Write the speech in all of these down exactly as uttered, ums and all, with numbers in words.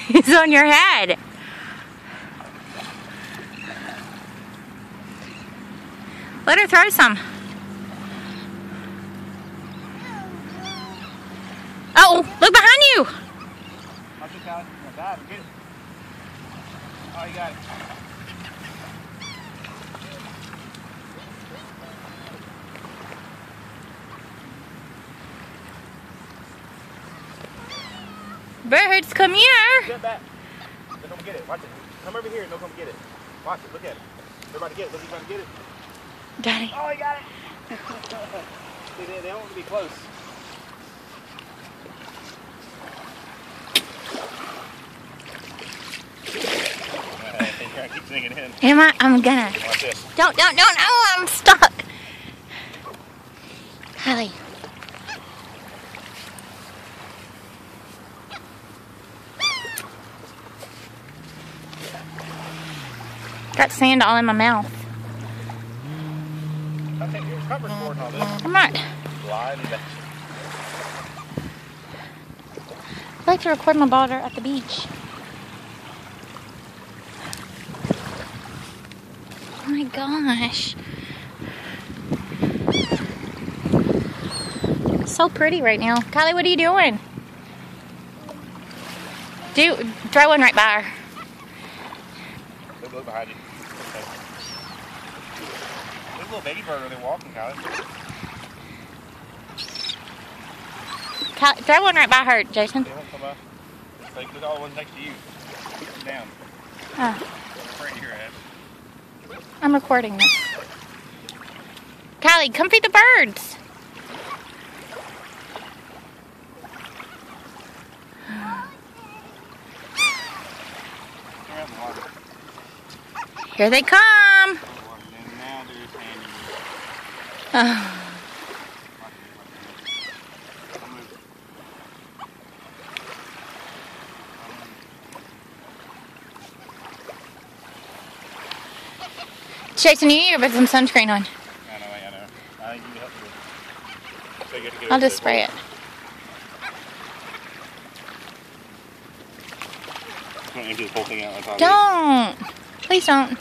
He's on your head. Let her throw some. Oh, look behind you. Watch it, Callie. Oh, God, get it. Oh, you got it. Birds, come here. Get back. They'll come get it. Watch it. Come over here and they'll come get it. Watch it. Look at it. They're about to get it. Look, he's about to get it. Daddy. Oh, he got it. See, they, they don't want to be close. You're going to keep singing in. Am I? I'm gonna. Watch this. Don't, don't, don't. Oh, I'm stuck. Callie. Got sand all in my mouth. I'll take your cover board and all this. I'm not. Blind. I like to record my daughter at the beach. Oh my gosh. It's so pretty right now. Kylie, what are you doing? Do throw one right by her. Look, look behind you. Okay. There's a little baby bird over there walking, Kylie. Kylie, throw one right by her, Jason. They won't come up. Just like, look at all the ones next to you. Keep them down. Oh, They're afraid of your ass. I'm recording this. Kylie, come feed the birds. They're out in the water. Here they come. And now they're standing. Oh. Jason, you need to put some sunscreen on. I know, I know. I think you can help me with it. So you get to get I'll over just there. spray it. You want to empty the whole thing out on top of Don't. Please don't.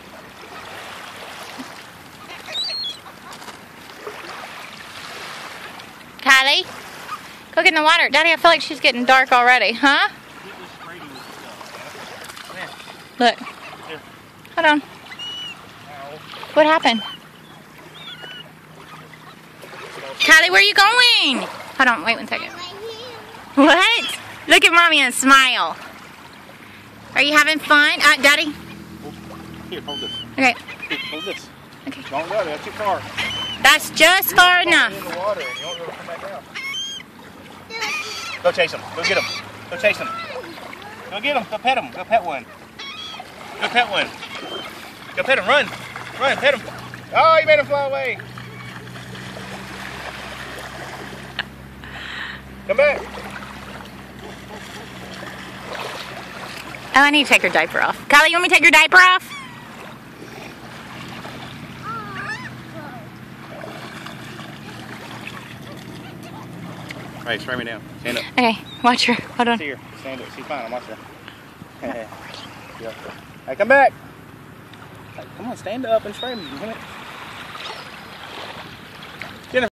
Kylie, go get in the water. Daddy, I feel like she's getting dark already, huh? Look. Here. Hold on. What happened? Kylie, where are you going? Hold on, wait one second. What? Look at mommy and smile. Are you having fun? Uh, Daddy? Here, hold this. Okay. Here, hold this. Okay. Don't go there, that's too far. That's just far enough. In the water and you don't know to come back out. Go chase him. Go get him. Go chase him. Go get him. Go pet him. Go pet one. Go pet one. Go pet him. Run. Run. Pet him. Oh, you made him fly away. Come back. Oh, I need to take her diaper off. Kylie, you want me to take your diaper off? All right, spray me down. Stand up. Okay, watch her. Hold on. See her. Stand up. She's fine. I'm watching her. Yep. Hey, come back. Hey, come on, stand up and spray me.